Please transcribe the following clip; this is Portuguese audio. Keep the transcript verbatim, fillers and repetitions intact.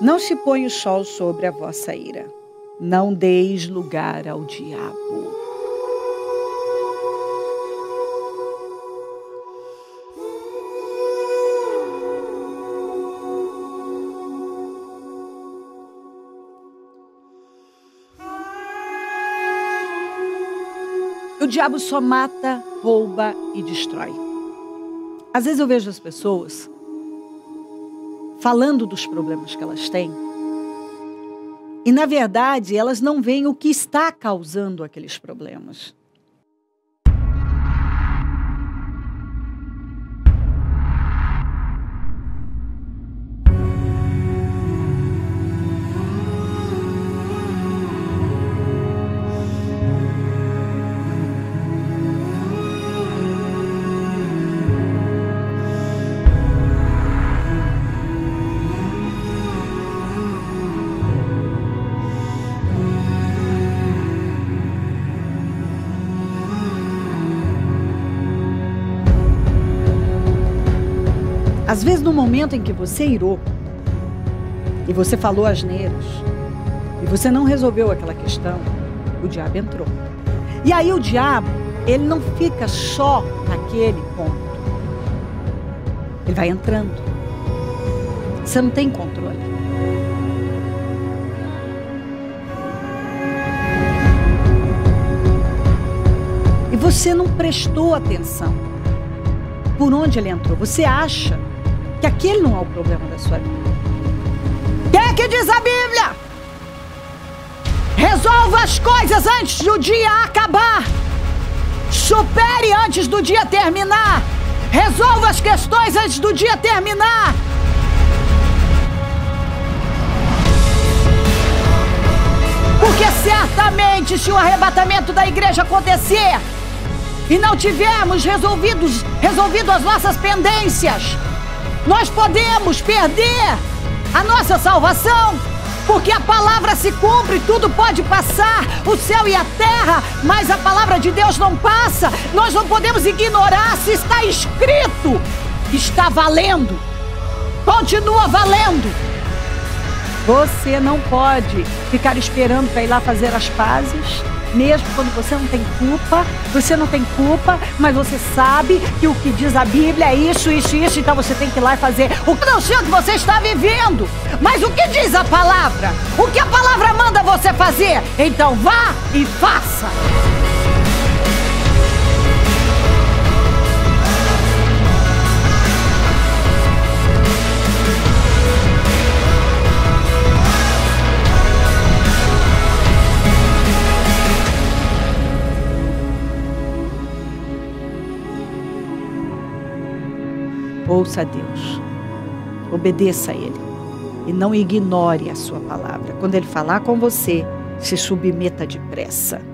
Não se põe o sol sobre a vossa ira. Não deis lugar ao diabo. O diabo só mata, rouba e destrói. Às vezes eu vejo as pessoas falando dos problemas que elas têm e, na verdade, elas não veem o que está causando aqueles problemas. Às vezes, no momento em que você irou, e você falou asneiras, e você não resolveu aquela questão, o diabo entrou. E aí o diabo, ele não fica só naquele ponto. Ele vai entrando. Você não tem controle. E você não prestou atenção por onde ele entrou. Você acha que aquele não é o problema da sua vida. O que é que diz a Bíblia? Resolva as coisas antes do dia acabar. Supere antes do dia terminar. Resolva as questões antes do dia terminar. Porque certamente, se o arrebatamento da igreja acontecer e não tivermos resolvidos, resolvido as nossas pendências, nós podemos perder a nossa salvação, porque a palavra se cumpre, tudo pode passar, o céu e a terra, mas a palavra de Deus não passa. Nós não podemos ignorar. Se está escrito, está valendo, continua valendo. Você não pode ficar esperando para ir lá fazer as pazes, mesmo quando você não tem culpa. Você não tem culpa, mas você sabe que o que diz a Bíblia é isso, isso, isso. Então você tem que ir lá e fazer o que não sei o que você está vivendo, mas o que diz a palavra, o que a palavra manda você fazer. Então vá e faça. Ouça a Deus, obedeça a Ele e não ignore a sua palavra. Quando Ele falar com você, se submeta depressa.